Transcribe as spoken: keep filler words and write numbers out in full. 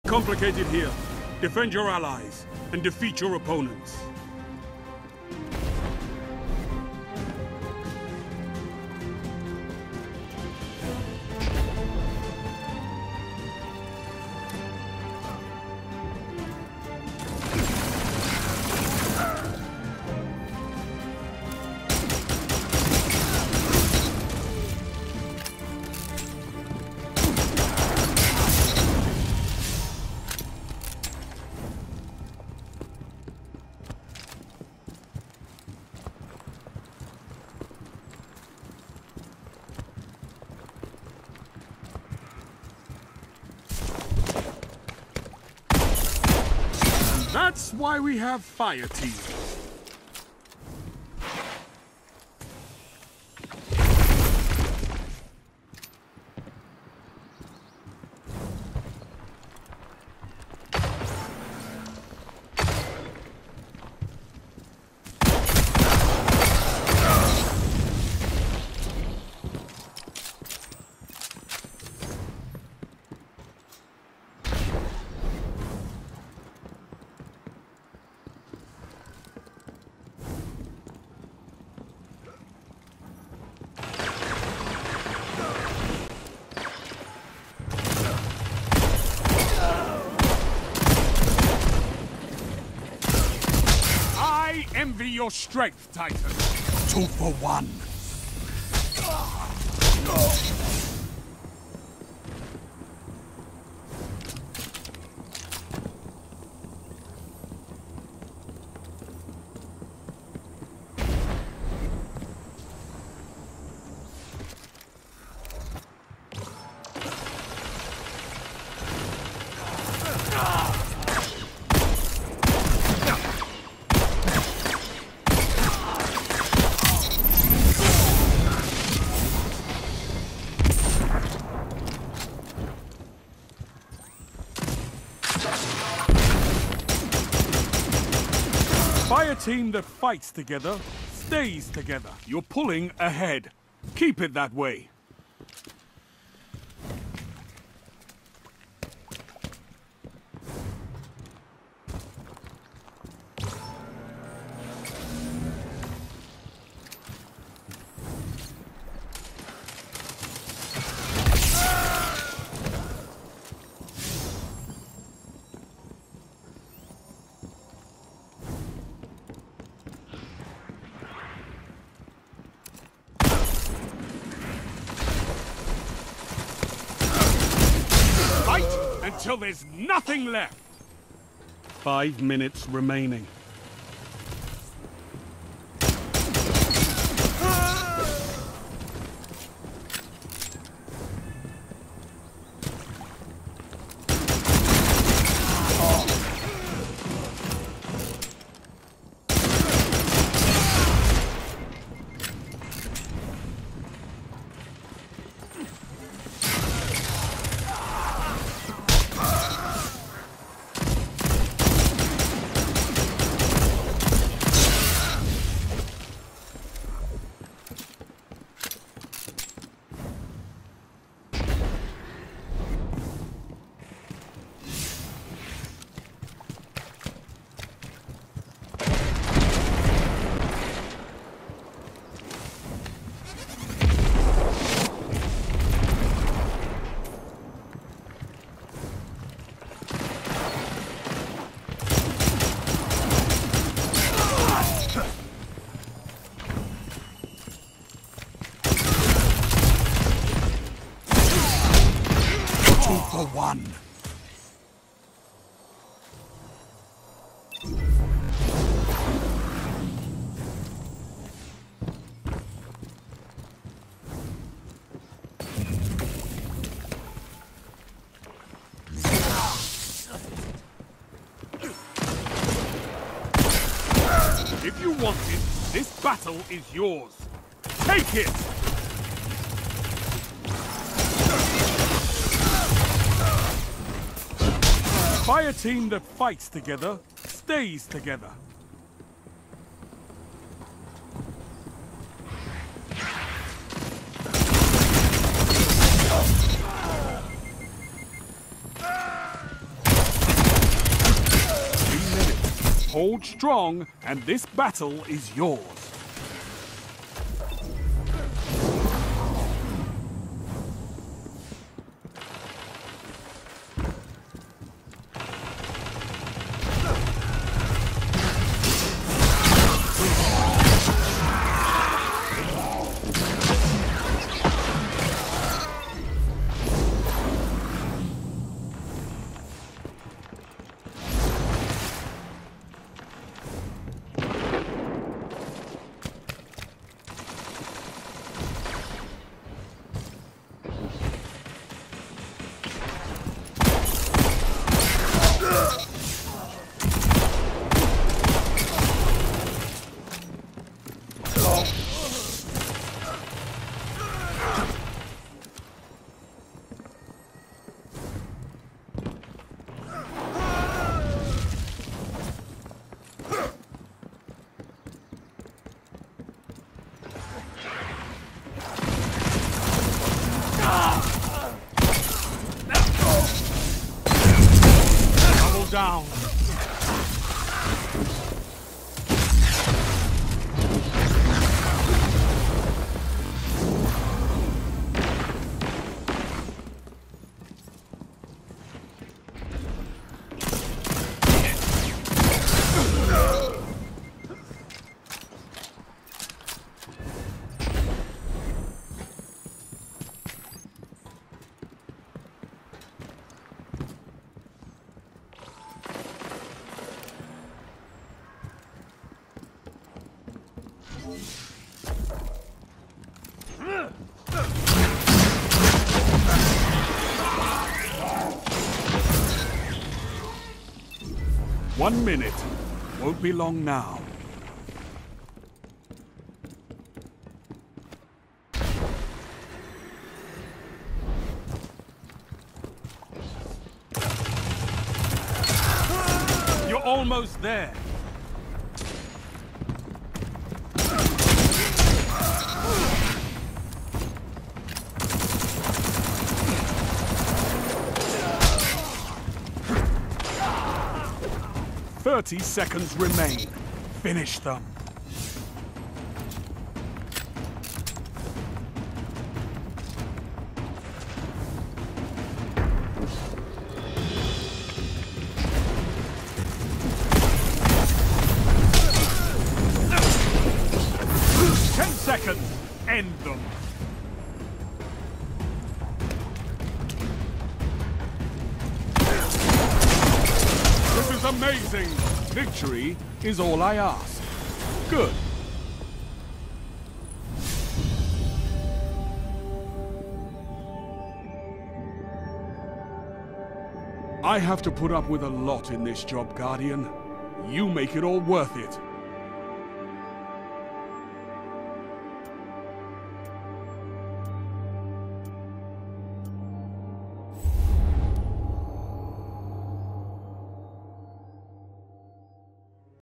Complicated here. Defend your allies and defeat your opponents. That's why we have fire teams. Envy your strength, Titan. Two for one. Fire team that fights together, stays together. You're pulling ahead. Keep it that way. Until there's nothing left. Five minutes remaining. For one. If you want it, this battle is yours. Take it! Fire team that fights together, stays together. Hold strong, and this battle is yours. Down. One minute. Won't be long now. You're almost there. Thirty seconds remain. Finish them. Ten seconds. End them. This is amazing. Victory is all I ask. Good. I have to put up with a lot in this job, Guardian. You make it all worth it.